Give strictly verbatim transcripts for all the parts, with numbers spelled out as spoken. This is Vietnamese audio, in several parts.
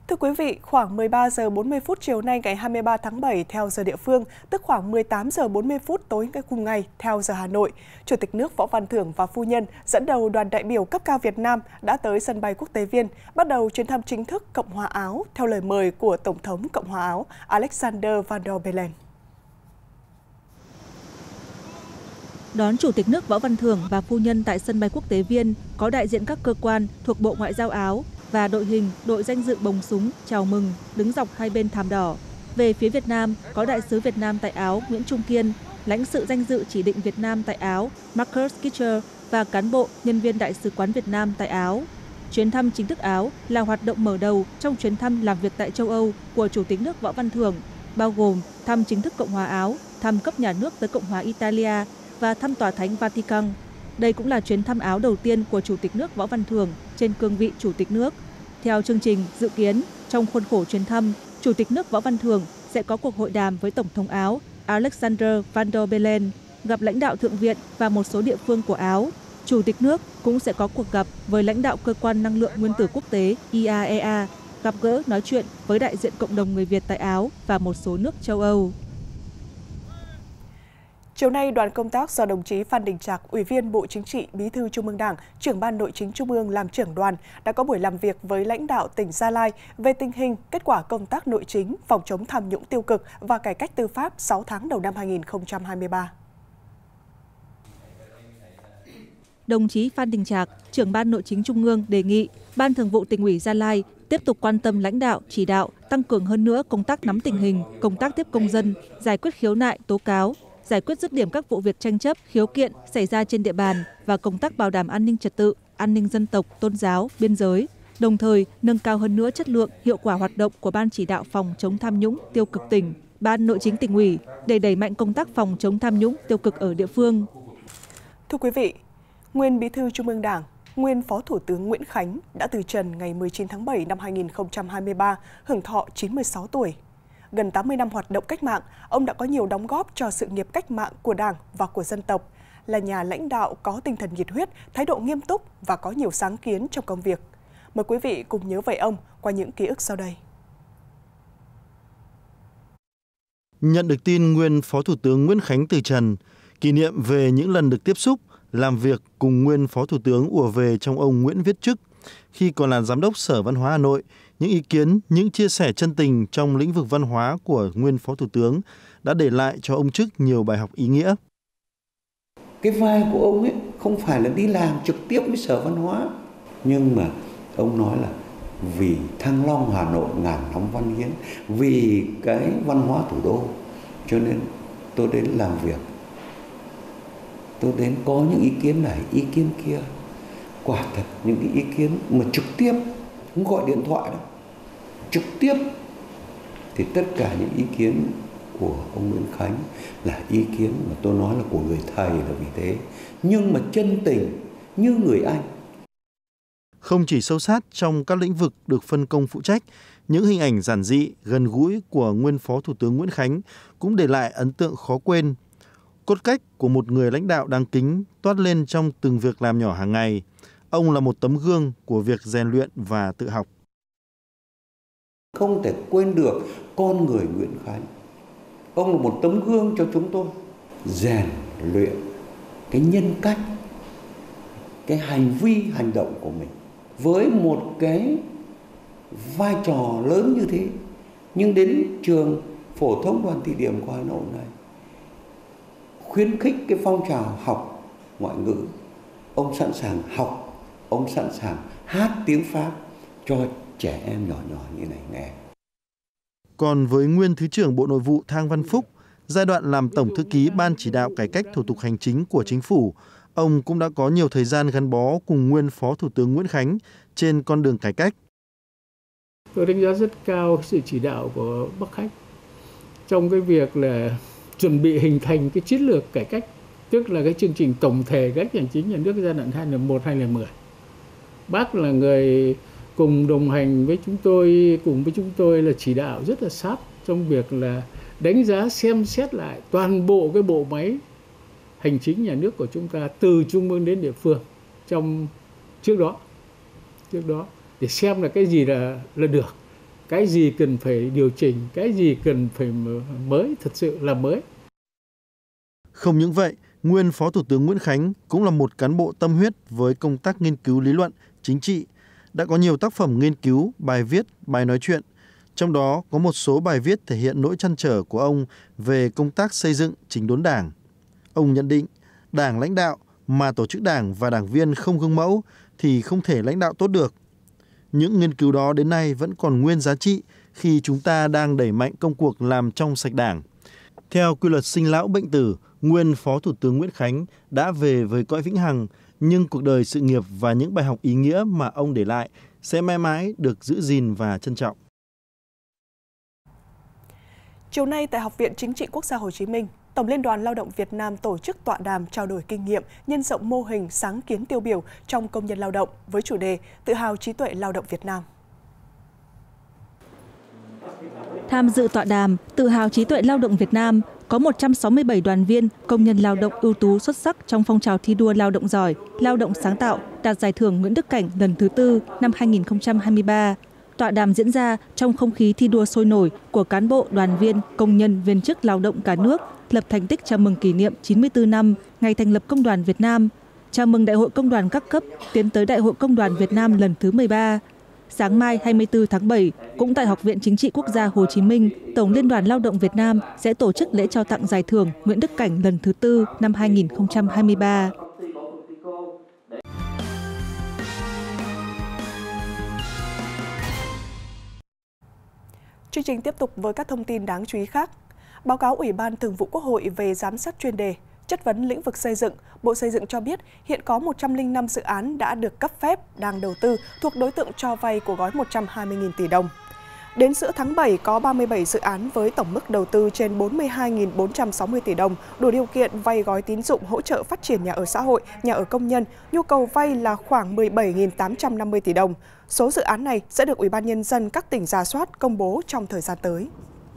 Thưa quý vị, khoảng mười ba giờ bốn mươi phút chiều nay ngày hai mươi ba tháng bảy theo giờ địa phương, tức khoảng mười tám giờ bốn mươi phút tối ngày cùng ngày theo giờ Hà Nội, Chủ tịch nước Võ Văn Thưởng và phu nhân dẫn đầu đoàn đại biểu cấp cao Việt Nam đã tới sân bay quốc tế Viên, bắt đầu chuyến thăm chính thức Cộng hòa Áo theo lời mời của Tổng thống Cộng hòa Áo Alexander Van der Bellen. Đón Chủ tịch nước Võ Văn Thưởng và phu nhân tại sân bay quốc tế Viên có đại diện các cơ quan thuộc Bộ Ngoại giao Áo và đội hình, đội danh dự bồng súng chào mừng đứng dọc hai bên thảm đỏ. Về phía Việt Nam có đại sứ Việt Nam tại Áo Nguyễn Trung Kiên, lãnh sự danh dự chỉ định Việt Nam tại Áo Marcus Kitcher và cán bộ nhân viên Đại sứ quán Việt Nam tại Áo. Chuyến thăm chính thức Áo là hoạt động mở đầu trong chuyến thăm làm việc tại châu Âu của Chủ tịch nước Võ Văn Thưởng, bao gồm thăm chính thức Cộng hòa Áo, thăm cấp nhà nước tới Cộng hòa Italia và thăm Tòa Thánh Vatican. Đây cũng là chuyến thăm Áo đầu tiên của Chủ tịch nước Võ Văn Thưởng trên cương vị Chủ tịch nước. Theo chương trình dự kiến, trong khuôn khổ chuyến thăm, Chủ tịch nước Võ Văn Thưởng sẽ có cuộc hội đàm với Tổng thống Áo Alexander Van der Bellen, gặp lãnh đạo Thượng viện và một số địa phương của Áo. Chủ tịch nước cũng sẽ có cuộc gặp với lãnh đạo Cơ quan Năng lượng Nguyên tử Quốc tế I A E A, gặp gỡ nói chuyện với đại diện cộng đồng người Việt tại Áo và một số nước châu Âu. Chiều nay, đoàn công tác do đồng chí Phan Đình Trạc, Ủy viên Bộ Chính trị, Bí thư Trung ương Đảng, Trưởng ban Nội chính Trung ương làm trưởng đoàn đã có buổi làm việc với lãnh đạo tỉnh Gia Lai về tình hình, kết quả công tác nội chính, phòng chống tham nhũng tiêu cực và cải cách tư pháp sáu tháng đầu năm hai nghìn không trăm hai mươi ba. Đồng chí Phan Đình Trạc, Trưởng ban Nội chính Trung ương đề nghị Ban Thường vụ Tỉnh ủy Gia Lai tiếp tục quan tâm lãnh đạo, chỉ đạo, tăng cường hơn nữa công tác nắm tình hình, công tác tiếp công dân, giải quyết khiếu nại, tố cáo, giải quyết dứt điểm các vụ việc tranh chấp, khiếu kiện xảy ra trên địa bàn và công tác bảo đảm an ninh trật tự, an ninh dân tộc, tôn giáo, biên giới, đồng thời nâng cao hơn nữa chất lượng, hiệu quả hoạt động của Ban chỉ đạo phòng chống tham nhũng tiêu cực tỉnh, Ban Nội chính Tỉnh ủy để đẩy mạnh công tác phòng chống tham nhũng tiêu cực ở địa phương. Thưa quý vị, nguyên Bí thư Trung ương Đảng, nguyên Phó Thủ tướng Nguyễn Khánh đã từ trần ngày mười chín tháng bảy năm hai nghìn không trăm hai mươi ba, hưởng thọ chín mươi sáu tuổi. Gần tám mươi năm hoạt động cách mạng, ông đã có nhiều đóng góp cho sự nghiệp cách mạng của Đảng và của dân tộc, là nhà lãnh đạo có tinh thần nhiệt huyết, thái độ nghiêm túc và có nhiều sáng kiến trong công việc. Mời quý vị cùng nhớ về ông qua những ký ức sau đây. Nhận được tin nguyên Phó Thủ tướng Nguyễn Khánh từ trần, kỷ niệm về những lần được tiếp xúc, làm việc cùng nguyên Phó Thủ tướng ùa về trong ông Nguyễn Viết Chức khi còn là Giám đốc Sở Văn hóa Hà Nội. Những ý kiến, những chia sẻ chân tình trong lĩnh vực văn hóa của nguyên Phó Thủ tướng đã để lại cho ông Chức nhiều bài học ý nghĩa. Cái vai của ông ấy không phải là đi làm trực tiếp với Sở Văn hóa, nhưng mà ông nói là vì Thăng Long Hà Nội ngàn năm văn hiến, vì cái văn hóa thủ đô, cho nên tôi đến làm việc, tôi đến có những ý kiến này, ý kiến kia. Quả thật những cái ý kiến mà trực tiếp, không gọi điện thoại đâu, trực tiếp thì tất cả những ý kiến của ông Nguyễn Khánh là ý kiến mà tôi nói là của người thầy là vì thế, nhưng mà chân tình như người anh. Không chỉ sâu sát trong các lĩnh vực được phân công phụ trách, những hình ảnh giản dị, gần gũi của nguyên Phó Thủ tướng Nguyễn Khánh cũng để lại ấn tượng khó quên. Cốt cách của một người lãnh đạo đáng kính toát lên trong từng việc làm nhỏ hàng ngày. Ông là một tấm gương của việc rèn luyện và tự học. Không thể quên được con người Nguyễn Khánh. Ông là một tấm gương cho chúng tôi rèn luyện cái nhân cách, cái hành vi, hành động của mình. Với một cái vai trò lớn như thế, nhưng đến trường phổ thông Đoàn Thị Điểm của Hà Nội này, khuyến khích cái phong trào học ngoại ngữ, ông sẵn sàng học, ông sẵn sàng hát tiếng Pháp cho trẻ em nhỏ nhỏ như này nghe. Còn với nguyên Thứ trưởng Bộ Nội vụ Thang Văn Phúc, giai đoạn làm Tổng Thư ký Ban chỉ đạo cải cách thủ tục hành chính của Chính phủ, ông cũng đã có nhiều thời gian gắn bó cùng nguyên Phó Thủ tướng Nguyễn Khánh trên con đường cải cách. Tôi đánh giá rất cao sự chỉ đạo của Bác Khánh trong cái việc là chuẩn bị hình thành cái chiến lược cải cách, tức là cái chương trình tổng thể cải cách hành chính nhà nước giai đoạn hai nghìn không trăm lẻ một đến hai nghìn không trăm mười. Bác là người cùng đồng hành với chúng tôi, cùng với chúng tôi là chỉ đạo rất là sát trong việc là đánh giá xem xét lại toàn bộ cái bộ máy hành chính nhà nước của chúng ta từ trung ương đến địa phương trong trước đó trước đó để xem là cái gì là là được, cái gì cần phải điều chỉnh, cái gì cần phải mới, thật sự là mới. Không những vậy, nguyên Phó Thủ tướng Nguyễn Khánh cũng là một cán bộ tâm huyết với công tác nghiên cứu lý luận, chính trị, đã có nhiều tác phẩm nghiên cứu, bài viết, bài nói chuyện. Trong đó có một số bài viết thể hiện nỗi trăn trở của ông về công tác xây dựng chỉnh đốn Đảng. Ông nhận định, Đảng lãnh đạo mà tổ chức Đảng và đảng viên không gương mẫu thì không thể lãnh đạo tốt được. Những nghiên cứu đó đến nay vẫn còn nguyên giá trị khi chúng ta đang đẩy mạnh công cuộc làm trong sạch Đảng. Theo quy luật sinh lão bệnh tử, nguyên Phó Thủ tướng Nguyễn Khánh đã về với cõi vĩnh hằng, nhưng cuộc đời sự nghiệp và những bài học ý nghĩa mà ông để lại sẽ mãi mãi được giữ gìn và trân trọng. Chiều nay tại Học viện Chính trị Quốc gia Hồ Chí Minh, Tổng Liên đoàn Lao động Việt Nam tổ chức tọa đàm trao đổi kinh nghiệm, nhân rộng mô hình sáng kiến tiêu biểu trong công nhân lao động với chủ đề Tự hào trí tuệ lao động Việt Nam. Tham dự tọa đàm Tự hào trí tuệ lao động Việt Nam có một trăm sáu mươi bảy đoàn viên, công nhân lao động ưu tú xuất sắc trong phong trào thi đua lao động giỏi, lao động sáng tạo, đạt giải thưởng Nguyễn Đức Cảnh lần thứ tư năm hai nghìn không trăm hai mươi ba. Tọa đàm diễn ra trong không khí thi đua sôi nổi của cán bộ, đoàn viên, công nhân, viên chức lao động cả nước, lập thành tích chào mừng kỷ niệm chín mươi tư năm ngày thành lập Công đoàn Việt Nam, chào mừng Đại hội Công đoàn các cấp tiến tới Đại hội Công đoàn Việt Nam lần thứ mười ba. Sáng mai hai mươi tư tháng bảy, cũng tại Học viện Chính trị Quốc gia Hồ Chí Minh, Tổng Liên đoàn Lao động Việt Nam sẽ tổ chức lễ trao tặng giải thưởng Nguyễn Đức Cảnh lần thứ tư năm hai nghìn không trăm hai mươi ba. Chương trình tiếp tục với các thông tin đáng chú ý khác. Báo cáo Ủy ban Thường vụ Quốc hội về giám sát chuyên đề, chất vấn lĩnh vực xây dựng, Bộ Xây dựng cho biết hiện có một trăm lẻ năm dự án đã được cấp phép, đang đầu tư thuộc đối tượng cho vay của gói một trăm hai mươi nghìn tỷ đồng. Đến giữa tháng bảy có ba mươi bảy dự án với tổng mức đầu tư trên bốn mươi hai nghìn bốn trăm sáu mươi tỷ đồng, đủ điều kiện vay gói tín dụng hỗ trợ phát triển nhà ở xã hội, nhà ở công nhân, nhu cầu vay là khoảng mười bảy nghìn tám trăm năm mươi tỷ đồng. Số dự án này sẽ được Ủy ban Nhân dân các tỉnh rà soát công bố trong thời gian tới.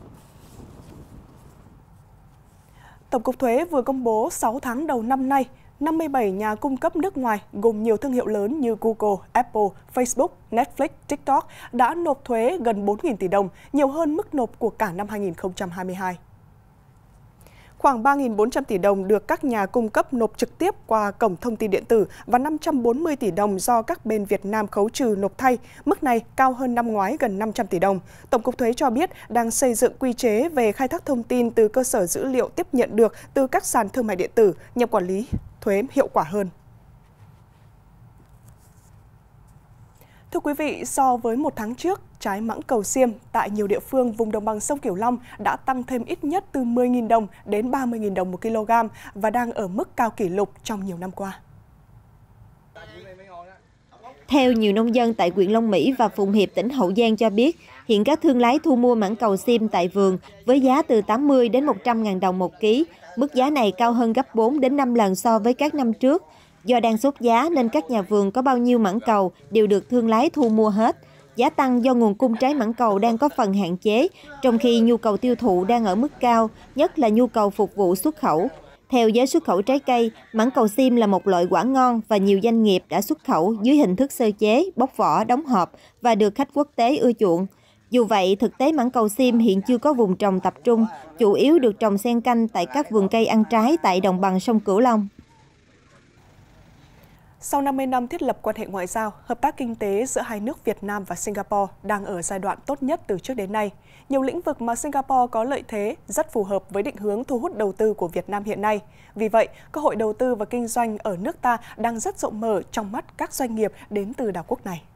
Tổng cục Thuế vừa công bố sáu tháng đầu năm nay, năm mươi bảy nhà cung cấp nước ngoài gồm nhiều thương hiệu lớn như Google, Apple, Facebook, Netflix, TikTok đã nộp thuế gần bốn nghìn tỷ đồng, nhiều hơn mức nộp của cả năm hai nghìn không trăm hai mươi hai. Khoảng ba nghìn bốn trăm tỷ đồng được các nhà cung cấp nộp trực tiếp qua cổng thông tin điện tử và năm trăm bốn mươi tỷ đồng do các bên Việt Nam khấu trừ nộp thay. Mức này cao hơn năm ngoái gần năm trăm tỷ đồng. Tổng cục Thuế cho biết đang xây dựng quy chế về khai thác thông tin từ cơ sở dữ liệu tiếp nhận được từ các sàn thương mại điện tử nhằm quản lý thuế hiệu quả hơn. Thưa quý vị, so với một tháng trước, trái mãng cầu xiêm tại nhiều địa phương vùng đồng bằng sông Cửu Long đã tăng thêm ít nhất từ mười nghìn đồng đến ba mươi nghìn đồng một kg và đang ở mức cao kỷ lục trong nhiều năm qua. Theo nhiều nông dân tại huyện Long Mỹ và Phụng Hiệp, tỉnh Hậu Giang cho biết, hiện các thương lái thu mua mãng cầu xiêm tại vườn với giá từ tám mươi đến một trăm nghìn đồng một ký. Mức giá này cao hơn gấp bốn đến năm lần so với các năm trước. Do đang sốt giá nên các nhà vườn có bao nhiêu mãng cầu đều được thương lái thu mua hết. Giá tăng do nguồn cung trái mãng cầu đang có phần hạn chế, trong khi nhu cầu tiêu thụ đang ở mức cao, nhất là nhu cầu phục vụ xuất khẩu. Theo giới xuất khẩu trái cây, mãng cầu xiêm là một loại quả ngon và nhiều doanh nghiệp đã xuất khẩu dưới hình thức sơ chế, bóc vỏ, đóng hộp và được khách quốc tế ưa chuộng. Dù vậy, thực tế mãng cầu xiêm hiện chưa có vùng trồng tập trung, chủ yếu được trồng xen canh tại các vườn cây ăn trái tại đồng bằng sông Cửu Long. Sau năm mươi năm thiết lập quan hệ ngoại giao, hợp tác kinh tế giữa hai nước Việt Nam và Singapore đang ở giai đoạn tốt nhất từ trước đến nay. Nhiều lĩnh vực mà Singapore có lợi thế rất phù hợp với định hướng thu hút đầu tư của Việt Nam hiện nay. Vì vậy, cơ hội đầu tư và kinh doanh ở nước ta đang rất rộng mở trong mắt các doanh nghiệp đến từ đảo quốc này.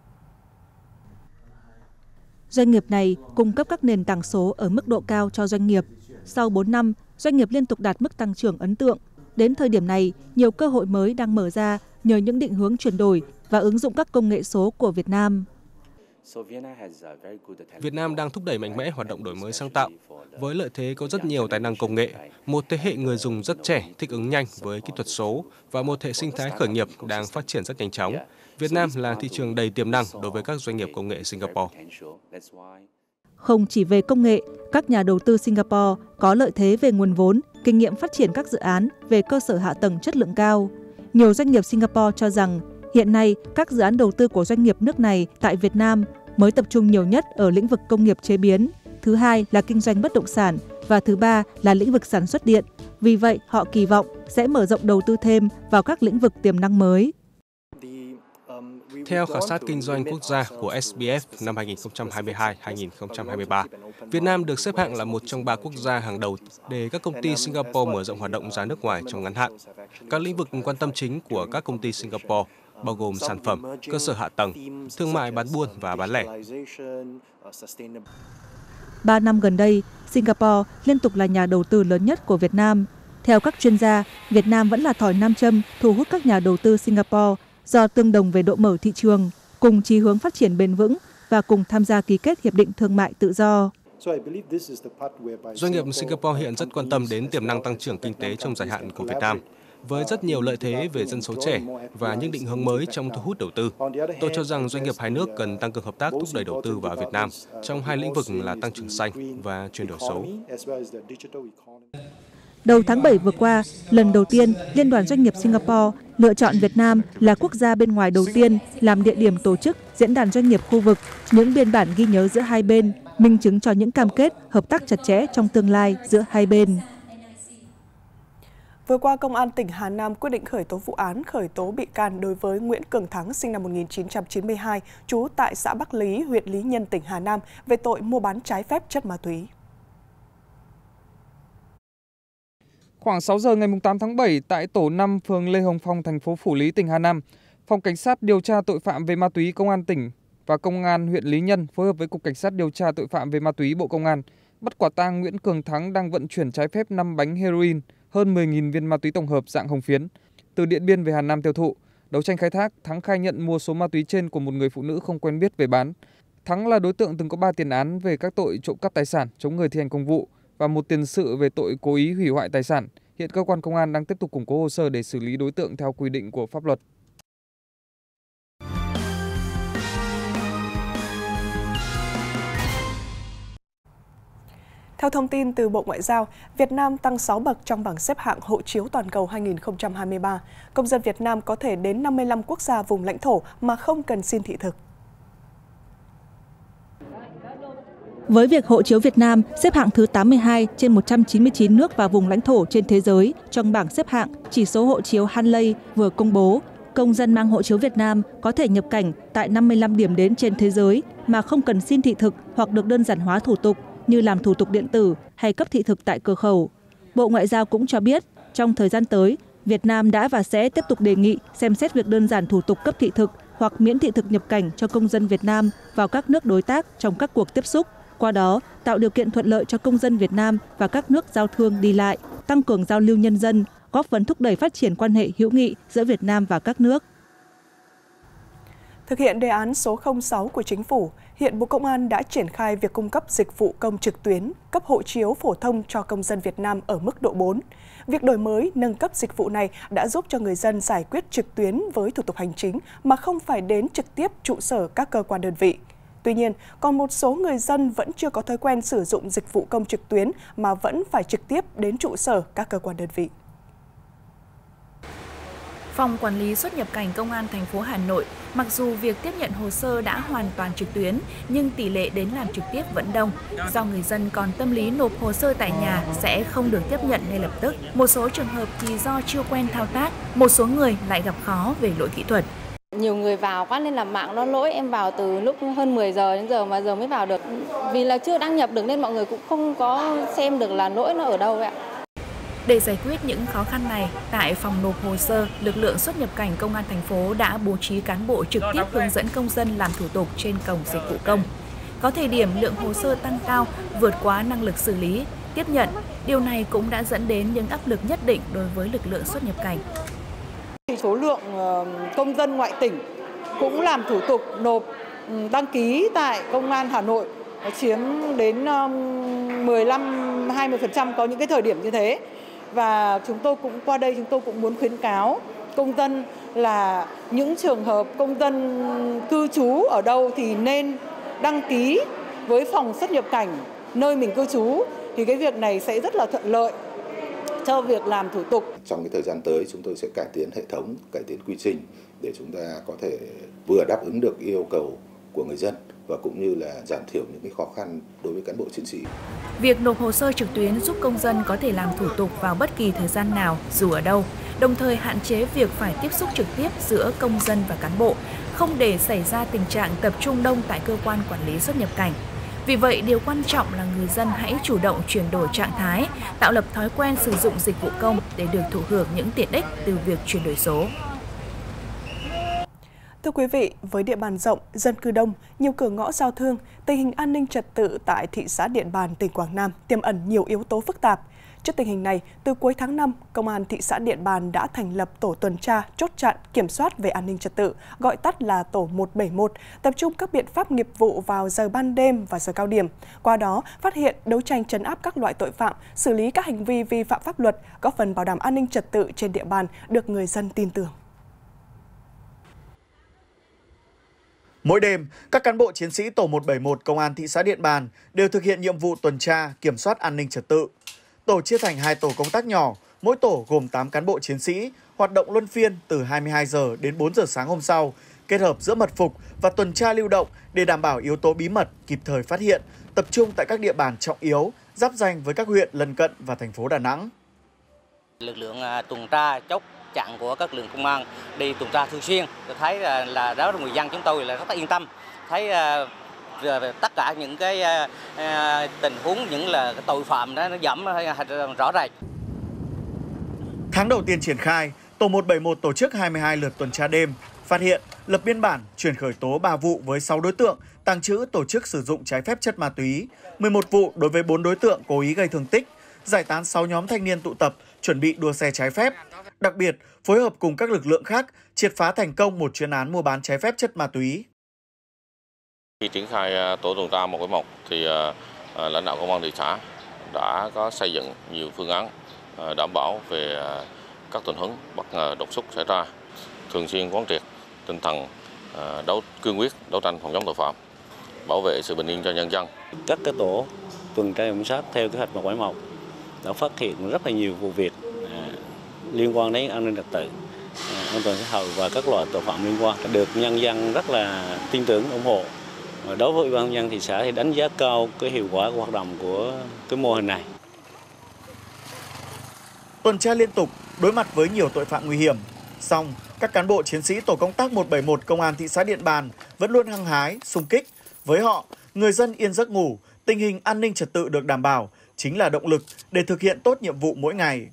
Doanh nghiệp này cung cấp các nền tảng số ở mức độ cao cho doanh nghiệp. Sau bốn năm, doanh nghiệp liên tục đạt mức tăng trưởng ấn tượng. Đến thời điểm này, nhiều cơ hội mới đang mở ra nhờ những định hướng chuyển đổi và ứng dụng các công nghệ số của Việt Nam. Việt Nam đang thúc đẩy mạnh mẽ hoạt động đổi mới sáng tạo. Với lợi thế có rất nhiều tài năng công nghệ, một thế hệ người dùng rất trẻ thích ứng nhanh với kỹ thuật số và một hệ sinh thái khởi nghiệp đang phát triển rất nhanh chóng. Việt Nam là thị trường đầy tiềm năng đối với các doanh nghiệp công nghệ Singapore. Không chỉ về công nghệ, các nhà đầu tư Singapore có lợi thế về nguồn vốn, kinh nghiệm phát triển các dự án về cơ sở hạ tầng chất lượng cao. Nhiều doanh nghiệp Singapore cho rằng hiện nay các dự án đầu tư của doanh nghiệp nước này tại Việt Nam mới tập trung nhiều nhất ở lĩnh vực công nghiệp chế biến, thứ hai là kinh doanh bất động sản và thứ ba là lĩnh vực sản xuất điện. Vì vậy, họ kỳ vọng sẽ mở rộng đầu tư thêm vào các lĩnh vực tiềm năng mới. Theo khảo sát kinh doanh quốc gia của ét bê ép năm hai nghìn không trăm hai mươi hai đến hai nghìn không trăm hai mươi ba, Việt Nam được xếp hạng là một trong ba quốc gia hàng đầu để các công ty Singapore mở rộng hoạt động ra nước ngoài trong ngắn hạn. Các lĩnh vực quan tâm chính của các công ty Singapore bao gồm sản phẩm, cơ sở hạ tầng, thương mại bán buôn và bán lẻ. Ba năm gần đây, Singapore liên tục là nhà đầu tư lớn nhất của Việt Nam. Theo các chuyên gia, Việt Nam vẫn là thỏi nam châm thu hút các nhà đầu tư Singapore do tương đồng về độ mở thị trường, cùng chí hướng phát triển bền vững và cùng tham gia ký kết hiệp định thương mại tự do. Doanh nghiệp Singapore hiện rất quan tâm đến tiềm năng tăng trưởng kinh tế trong dài hạn của Việt Nam, với rất nhiều lợi thế về dân số trẻ và những định hướng mới trong thu hút đầu tư. Tôi cho rằng doanh nghiệp hai nước cần tăng cường hợp tác thúc đẩy đầu tư vào Việt Nam trong hai lĩnh vực là tăng trưởng xanh và chuyển đổi số. Đầu tháng bảy vừa qua, lần đầu tiên Liên đoàn Doanh nghiệp Singapore lựa chọn Việt Nam là quốc gia bên ngoài đầu tiên làm địa điểm tổ chức diễn đàn doanh nghiệp khu vực. Những biên bản ghi nhớ giữa hai bên minh chứng cho những cam kết hợp tác chặt chẽ trong tương lai giữa hai bên. Vừa qua, Công an tỉnh Hà Nam quyết định khởi tố vụ án, khởi tố bị can đối với Nguyễn Cường Thắng, sinh năm một nghìn chín trăm chín mươi hai, trú tại xã Bắc Lý, huyện Lý Nhân, tỉnh Hà Nam, về tội mua bán trái phép chất ma túy. Khoảng sáu giờ ngày tám tháng bảy, tại tổ năm phường Lê Hồng Phong, thành phố Phủ Lý, tỉnh Hà Nam, Phòng Cảnh sát điều tra tội phạm về ma túy Công an tỉnh và Công an huyện Lý Nhân phối hợp với Cục Cảnh sát điều tra tội phạm về ma túy Bộ Công an bắt quả tang Nguyễn Cường Thắng đang vận chuyển trái phép năm bánh heroin, hơn mười nghìn viên ma túy tổng hợp dạng hồng phiến từ Điện Biên về Hà Nam tiêu thụ. Đấu tranh khai thác, Thắng khai nhận mua số ma túy trên của một người phụ nữ không quen biết về bán. Thắng là đối tượng từng có ba tiền án về các tội trộm cắp tài sản, chống người thi hành công vụ và một tiền sự về tội cố ý hủy hoại tài sản. Hiện cơ quan công an đang tiếp tục củng cố hồ sơ để xử lý đối tượng theo quy định của pháp luật. Theo thông tin từ Bộ Ngoại giao, Việt Nam tăng sáu bậc trong bảng xếp hạng hộ chiếu toàn cầu hai nghìn không trăm hai mươi ba. Công dân Việt Nam có thể đến năm mươi lăm quốc gia vùng lãnh thổ mà không cần xin thị thực. Với việc hộ chiếu Việt Nam xếp hạng thứ tám mươi hai trên một trăm chín mươi chín nước và vùng lãnh thổ trên thế giới trong bảng xếp hạng chỉ số hộ chiếu Hanley vừa công bố, công dân mang hộ chiếu Việt Nam có thể nhập cảnh tại năm mươi lăm điểm đến trên thế giới mà không cần xin thị thực hoặc được đơn giản hóa thủ tục như làm thủ tục điện tử hay cấp thị thực tại cửa khẩu. Bộ Ngoại giao cũng cho biết, trong thời gian tới, Việt Nam đã và sẽ tiếp tục đề nghị xem xét việc đơn giản thủ tục cấp thị thực hoặc miễn thị thực nhập cảnh cho công dân Việt Nam vào các nước đối tác trong các cuộc tiếp xúc. Qua đó, tạo điều kiện thuận lợi cho công dân Việt Nam và các nước giao thương đi lại, tăng cường giao lưu nhân dân, góp phần thúc đẩy phát triển quan hệ hữu nghị giữa Việt Nam và các nước. Thực hiện đề án số không sáu của Chính phủ, hiện Bộ Công an đã triển khai việc cung cấp dịch vụ công trực tuyến, cấp hộ chiếu phổ thông cho công dân Việt Nam ở mức độ bốn. Việc đổi mới, nâng cấp dịch vụ này đã giúp cho người dân giải quyết trực tuyến với thủ tục hành chính mà không phải đến trực tiếp trụ sở các cơ quan đơn vị. Tuy nhiên, còn một số người dân vẫn chưa có thói quen sử dụng dịch vụ công trực tuyến mà vẫn phải trực tiếp đến trụ sở các cơ quan đơn vị. Phòng Quản lý xuất nhập cảnh Công an thành phố Hà Nội, mặc dù việc tiếp nhận hồ sơ đã hoàn toàn trực tuyến, nhưng tỷ lệ đến làm trực tiếp vẫn đông. Do người dân còn tâm lý nộp hồ sơ tại nhà sẽ không được tiếp nhận ngay lập tức. Một số trường hợp thì do chưa quen thao tác, một số người lại gặp khó về lỗi kỹ thuật. Nhiều người vào quá nên là mạng nó lỗi, em vào từ lúc hơn mười giờ đến giờ mà giờ mới vào được. Vì là chưa đăng nhập được nên mọi người cũng không có xem được là lỗi nó ở đâu ạ. Để giải quyết những khó khăn này, tại phòng nộp hồ sơ, lực lượng xuất nhập cảnh Công an thành phố đã bố trí cán bộ trực tiếp hướng dẫn công dân làm thủ tục trên cổng dịch vụ công. Có thời điểm lượng hồ sơ tăng cao, vượt quá năng lực xử lý, tiếp nhận. Điều này cũng đã dẫn đến những áp lực nhất định đối với lực lượng xuất nhập cảnh. Số lượng công dân ngoại tỉnh cũng làm thủ tục nộp đăng ký tại Công an Hà Nội chiếm đến mười lăm đến hai mươi phần trăm, có những cái thời điểm như thế. Và chúng tôi cũng qua đây chúng tôi cũng muốn khuyến cáo công dân là những trường hợp công dân cư trú ở đâu thì nên đăng ký với phòng xuất nhập cảnh nơi mình cư trú, thì cái việc này sẽ rất là thuận lợi cho việc làm thủ tục. Trong cái thời gian tới chúng tôi sẽ cải tiến hệ thống, cải tiến quy trình để chúng ta có thể vừa đáp ứng được yêu cầu của người dân và cũng như là giảm thiểu những cái khó khăn đối với cán bộ chiến sĩ. Việc nộp hồ sơ trực tuyến giúp công dân có thể làm thủ tục vào bất kỳ thời gian nào, dù ở đâu, đồng thời hạn chế việc phải tiếp xúc trực tiếp giữa công dân và cán bộ, không để xảy ra tình trạng tập trung đông tại cơ quan quản lý xuất nhập cảnh. Vì vậy, điều quan trọng là người dân hãy chủ động chuyển đổi trạng thái, tạo lập thói quen sử dụng dịch vụ công để được thụ hưởng những tiện ích từ việc chuyển đổi số. Thưa quý vị, với địa bàn rộng, dân cư đông, nhiều cửa ngõ giao thương, tình hình an ninh trật tự tại thị xã Điện Bàn, tỉnh Quảng Nam tiềm ẩn nhiều yếu tố phức tạp. Trước tình hình này, từ cuối tháng năm, Công an thị xã Điện Bàn đã thành lập tổ tuần tra, chốt chặn, kiểm soát về an ninh trật tự, gọi tắt là tổ một bảy một, tập trung các biện pháp nghiệp vụ vào giờ ban đêm và giờ cao điểm. Qua đó, phát hiện, đấu tranh trấn áp các loại tội phạm, xử lý các hành vi vi phạm pháp luật, góp phần bảo đảm an ninh trật tự trên địa bàn được người dân tin tưởng. Mỗi đêm, các cán bộ chiến sĩ tổ một bảy một Công an thị xã Điện Bàn đều thực hiện nhiệm vụ tuần tra, kiểm soát an ninh trật tự. Tổ chia thành hai tổ công tác nhỏ, mỗi tổ gồm tám cán bộ chiến sĩ, hoạt động luân phiên từ hai mươi hai giờ đến bốn giờ sáng hôm sau, kết hợp giữa mật phục và tuần tra lưu động để đảm bảo yếu tố bí mật, kịp thời phát hiện, tập trung tại các địa bàn trọng yếu, giáp ranh với các huyện lân cận và thành phố Đà Nẵng. Lực lượng tuần tra chốt chặn của các lực lượng công an đi tuần tra thường xuyên, tôi thấy là, là đó là người dân chúng tôi là rất là yên tâm, thấy uh, tất cả những cái uh, tình huống, những là cái tội phạm đó nó giảm rõ rệt. Tháng đầu tiên triển khai, tổ một bảy một tổ chức hai mươi hai lượt tuần tra đêm, phát hiện, lập biên bản, chuyển khởi tố ba vụ với sáu đối tượng tàng trữ, tổ chức sử dụng trái phép chất ma túy, mười một vụ đối với bốn đối tượng cố ý gây thương tích, giải tán sáu nhóm thanh niên tụ tập chuẩn bị đua xe trái phép. Đặc biệt, phối hợp cùng các lực lượng khác triệt phá thành công một chuyên án mua bán trái phép chất ma túy. Khi triển khai tổ tuần tra một bảy một thì uh, lãnh đạo công an thị xã đã có xây dựng nhiều phương án uh, đảm bảo về uh, các tình huống bất ngờ đột xuất xảy ra, thường xuyên quán triệt tinh thần uh, đấu cương quyết đấu tranh phòng chống tội phạm, bảo vệ sự bình yên cho nhân dân. Các cái tổ tuần tra kiểm soát theo kế hoạch một bảy một đã phát hiện rất là nhiều vụ việc liên quan đến an ninh trật tự, an toàn xã hội và các loại tội phạm liên quan, được nhân dân rất là tin tưởng, ủng hộ. Và đối với Ủy ban nhân dân thị xã thì đánh giá cao cái hiệu quả của hoạt động của cái mô hình này. Tuần tra liên tục, đối mặt với nhiều tội phạm nguy hiểm, song các cán bộ chiến sĩ tổ công tác một bảy một Công an thị xã Điện Bàn vẫn luôn hăng hái, xung kích. Với họ, người dân yên giấc ngủ, tình hình an ninh trật tự được đảm bảo chính là động lực để thực hiện tốt nhiệm vụ mỗi ngày.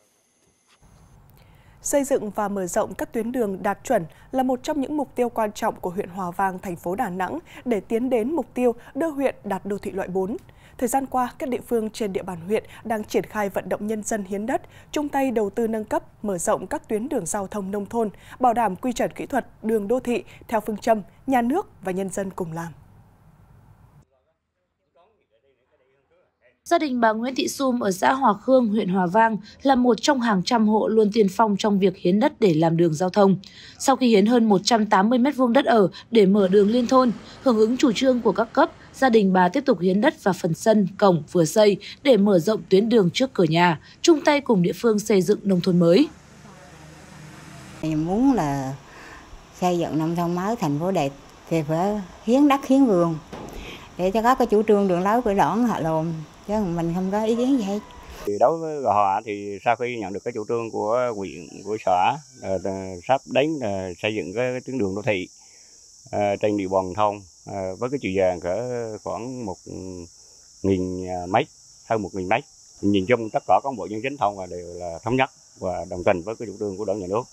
Xây dựng và mở rộng các tuyến đường đạt chuẩn là một trong những mục tiêu quan trọng của huyện Hòa Vang, thành phố Đà Nẵng để tiến đến mục tiêu đưa huyện đạt đô thị loại bốn. Thời gian qua, các địa phương trên địa bàn huyện đang triển khai vận động nhân dân hiến đất, chung tay đầu tư nâng cấp, mở rộng các tuyến đường giao thông nông thôn, bảo đảm quy chuẩn kỹ thuật đường đô thị theo phương châm nhà nước và nhân dân cùng làm. Gia đình bà Nguyễn Thị Sum ở xã Hòa Khương, huyện Hòa Vang là một trong hàng trăm hộ luôn tiên phong trong việc hiến đất để làm đường giao thông. Sau khi hiến hơn một trăm tám mươi mét vuông đất ở để mở đường liên thôn, hưởng ứng chủ trương của các cấp, gia đình bà tiếp tục hiến đất và phần sân, cổng vừa xây để mở rộng tuyến đường trước cửa nhà, chung tay cùng địa phương xây dựng nông thôn mới. Mình muốn là xây dựng nông thôn mới, thành phố đẹp thì phải hiến đất hiến vườn để cho các cái chủ trương đường lối của đảng họ làm, chứ mình không có ý kiến gì hết. Thì đối với Gò Hòa thì sau khi nhận được cái chủ trương của huyện, của xã sắp đến xây dựng cái tuyến đường đô thị trên địa bàn thôn với cái chiều dài cỡ khoảng một nghìn mét, hơn một nghìn mét. Nhìn chung tất cả cán bộ nhân chính thôn đều là thống nhất và đồng tình với cái chủ trương của đảng nhà nước.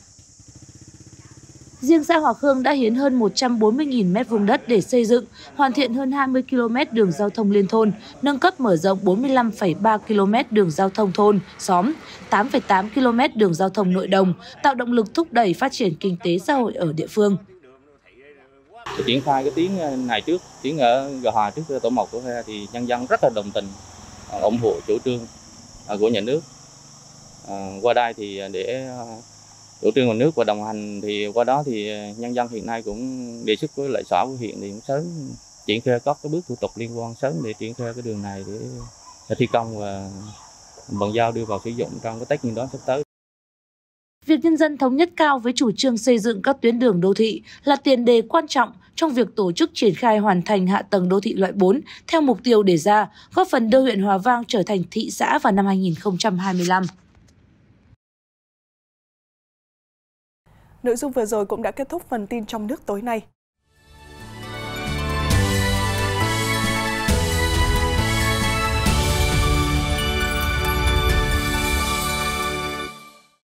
Riêng xã Hòa Khương đã hiến hơn một trăm bốn mươi nghìn mét vuông đất để xây dựng, hoàn thiện hơn hai mươi ki lô mét đường giao thông liên thôn, nâng cấp mở rộng bốn mươi lăm phẩy ba ki lô mét đường giao thông thôn, xóm, tám phẩy tám ki lô mét đường giao thông nội đồng, tạo động lực thúc đẩy phát triển kinh tế xã hội ở địa phương. Triển khai cái tuyến này trước, tuyến ở Gò Hòa trước tổ một của Hòa thì nhân dân rất là đồng tình, ủng hộ chủ trương của nhà nước. Qua đây thì để chủ trương của nước và đồng hành thì qua đó thì nhân dân hiện nay cũng đề xuất với lại xã của huyện thì cũng sớm triển khai các cái bước thủ tục liên quan sớm để triển khai cái đường này để thi công và bàn giao đưa vào sử dụng trong cái Tết Nguyên đán sắp tới. Việc việc nhân dân thống nhất cao với chủ trương xây dựng các tuyến đường đô thị là tiền đề quan trọng trong việc tổ chức triển khai hoàn thành hạ tầng đô thị loại bốn theo mục tiêu đề ra, góp phần đưa huyện Hòa Vang trở thành thị xã vào năm hai nghìn không trăm hai mươi lăm. Nội dung vừa rồi cũng đã kết thúc phần tin trong nước tối nay.